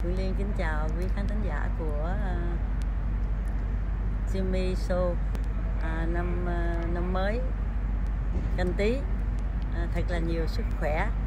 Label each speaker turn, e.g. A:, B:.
A: Phương Liên kính chào quý khán thính giả của Jimmy Show. Năm mới Canh Tý thật là nhiều sức khỏe,